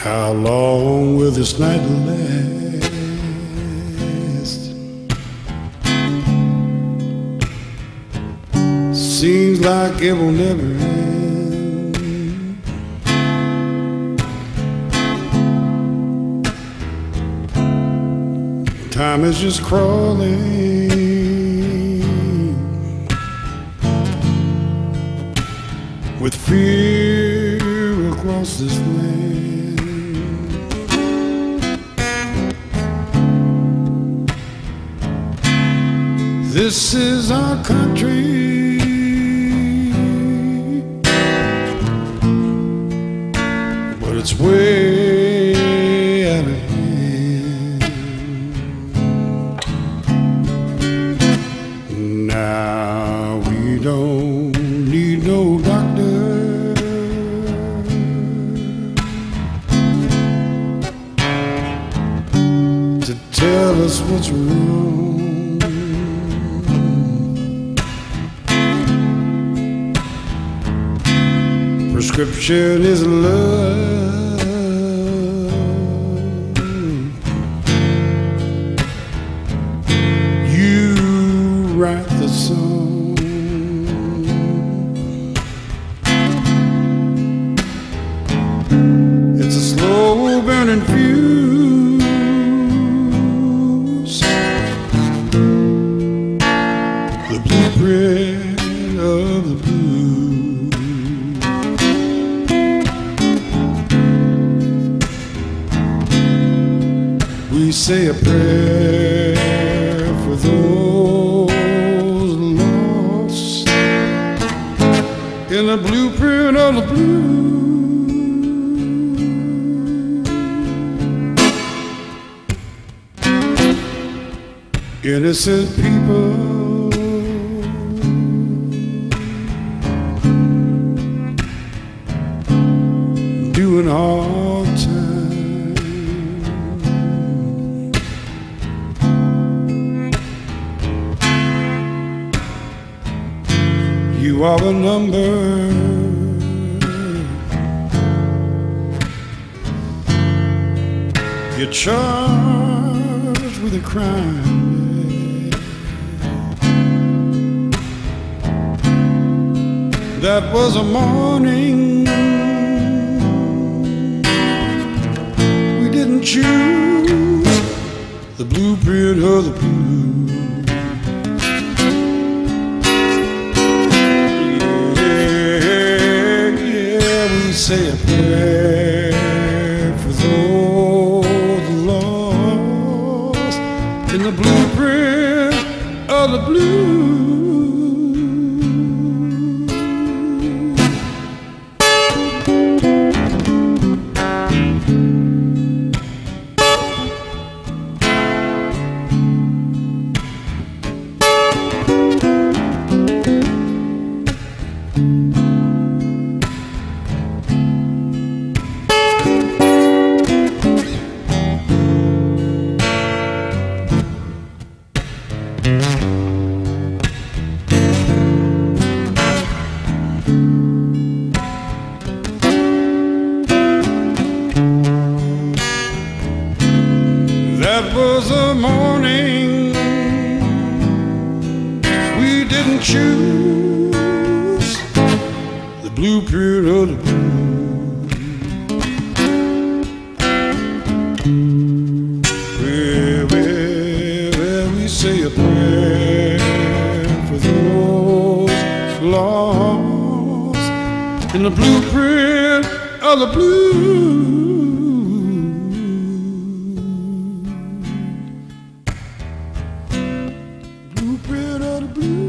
How long will this night last? Seems like it will never end. Time is just crawling with fear across this land. This is our country, but it's way out of hand. Now we don't need no doctor to tell us what's wrong. Prescription is love. You write the song. It's a slow burning fuse, the blueprint of the blues. We say a prayer for those lost in the blueprint of the blues. Innocent people doing hard time. You are a number, you're charged with a crime. That was a morning we didn't choose, the blueprint of the blues. We say a prayer for those lost in the blueprint of the blues. That was a morning we didn't choose, the blueprint of the blues. Where we say a prayer for those lost in the blueprint of the blues. Blueprint of the blues.